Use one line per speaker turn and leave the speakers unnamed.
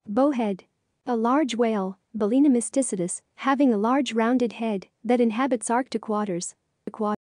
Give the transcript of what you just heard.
Bowhead. A large whale, Balena mysticetus, having a large rounded head that inhabits Arctic waters.